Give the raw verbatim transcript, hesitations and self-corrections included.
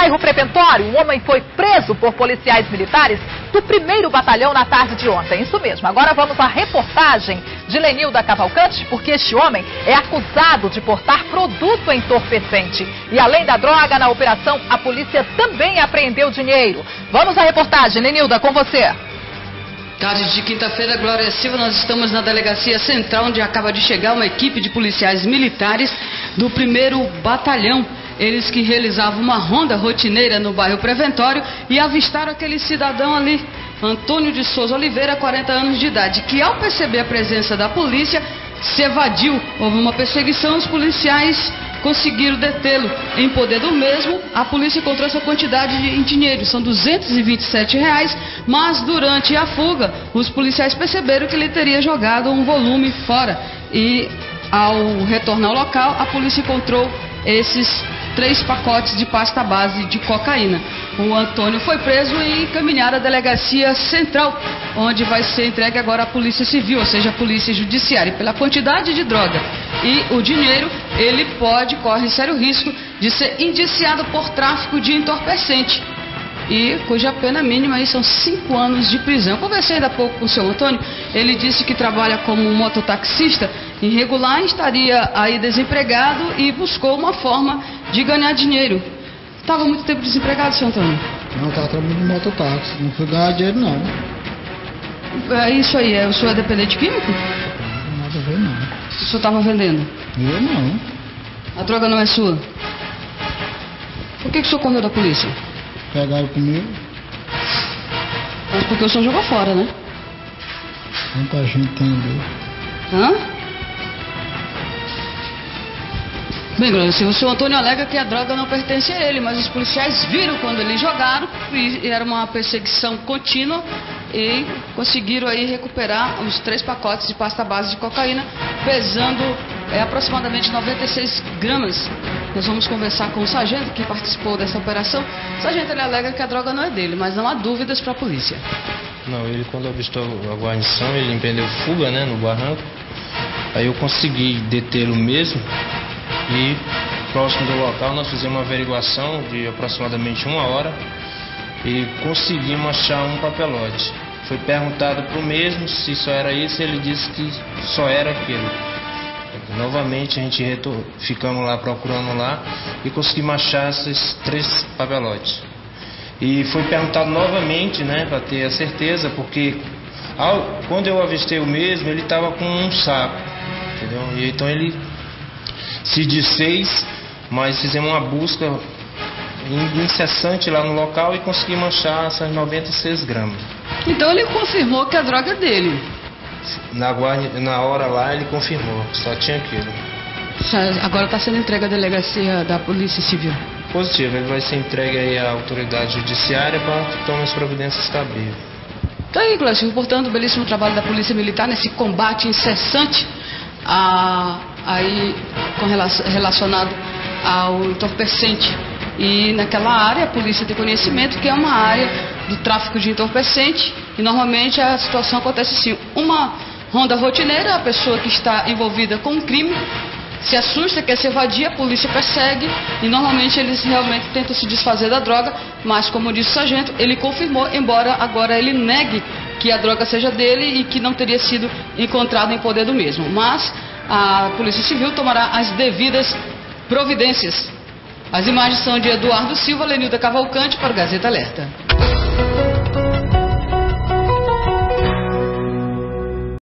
bairro Preventório, um homem foi preso por policiais militares do primeiro batalhão na tarde de ontem. Isso mesmo. Agora vamos à reportagem de Lenilda Cavalcante, porque este homem é acusado de portar produto entorpecente. E além da droga, na operação, a polícia também apreendeu dinheiro. Vamos à reportagem, Lenilda, com você. Tarde de quinta-feira, Glória Silva, nós estamos na Delegacia Central, onde acaba de chegar uma equipe de policiais militares do primeiro batalhão. Eles que realizavam uma ronda rotineira no bairro Preventório e avistaram aquele cidadão ali, Antônio de Souza Oliveira, quarenta anos de idade, que ao perceber a presença da polícia, se evadiu. Houve uma perseguição, os policiais conseguiram detê-lo. Em poder do mesmo, a polícia encontrou essa quantidade de, em dinheiro, são duzentos e vinte e sete reais, mas durante a fuga, os policiais perceberam que ele teria jogado um volume fora. E ao retornar ao local, a polícia encontrou esses três pacotes de pasta base de cocaína. O Antônio foi preso e encaminhado à Delegacia Central, onde vai ser entregue agora à Polícia Civil, ou seja, a Polícia Judiciária. Pela quantidade de droga e o dinheiro, ele pode, corre sério risco de ser indiciado por tráfico de entorpecente, e cuja pena mínima aí são cinco anos de prisão. Eu conversei ainda há pouco com o seu Antônio, ele disse que trabalha como mototaxista irregular, estaria aí desempregado e buscou uma forma de ganhar dinheiro. Estava muito tempo desempregado, seu Antônio? Não, estava trabalhando no mototáxi, não fui ganhar dinheiro não. É isso aí, é, o senhor é dependente químico? Não, nada a ver não. O senhor estava vendendo? Eu não. A droga não é sua? Por que, que o senhor correu da polícia? Pegaram comigo. Mas porque o senhor jogou fora, né? Muita gente tem ali. Hã? Bem, Glória Silva, o senhor Antônio alega que a droga não pertence a ele, mas os policiais viram quando eles jogaram e era uma perseguição contínua e conseguiram aí recuperar os três pacotes de pasta base de cocaína, pesando é, aproximadamente noventa e seis gramas. Nós vamos conversar com o sargento que participou dessa operação. O sargento, ele alega que a droga não é dele, mas não há dúvidas para a polícia. Não, ele quando avistou a guarnição, ele empreendeu fuga, né, no barranco. Aí eu consegui detê-lo mesmo e próximo do local nós fizemos uma averiguação de aproximadamente uma hora e conseguimos achar um papelote. Foi perguntado para o mesmo se só era isso, ele disse que só era aquilo. Novamente a gente retor... ficamos lá procurando lá e conseguimos achar esses três papelotes. E foi perguntado novamente, né, para ter a certeza, porque ao... quando eu avistei o mesmo, ele estava com um saco, entendeu? E então ele se desfez, mas fizemos uma busca incessante lá no local e conseguimos achar essas noventa e seis gramas. Então ele confirmou que a droga é dele? Na, guarda, na hora lá ele confirmou, só tinha aquilo. Agora está sendo entregue à delegacia da Polícia Civil? Positivo, ele vai ser entregue aí à autoridade judiciária para que tome as providências cabíveis. Tá aí, Cláudio, portanto, o belíssimo trabalho da Polícia Militar nesse combate incessante a, aí, com relação, relacionado ao entorpecente. E naquela área a polícia tem conhecimento que é uma área do tráfico de entorpecente e normalmente a situação acontece assim, uma ronda rotineira, a pessoa que está envolvida com um crime se assusta, quer se evadir, a polícia persegue e normalmente eles realmente tentam se desfazer da droga, mas como disse o sargento, ele confirmou, embora agora ele negue que a droga seja dele e que não teria sido encontrado em poder do mesmo, mas a Polícia Civil tomará as devidas providências. As imagens são de Eduardo Silva, Lenilda Cavalcante para o Gazeta Alerta.